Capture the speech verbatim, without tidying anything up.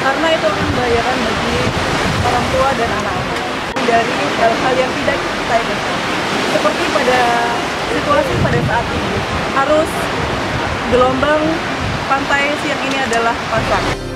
karena itu akan membahayakan bagi orang tua dan anak-anak dari hal-hal yang tidak kita inginkan. Seperti pada situasi pada saat ini, arus gelombang pantai siang ini adalah pasang.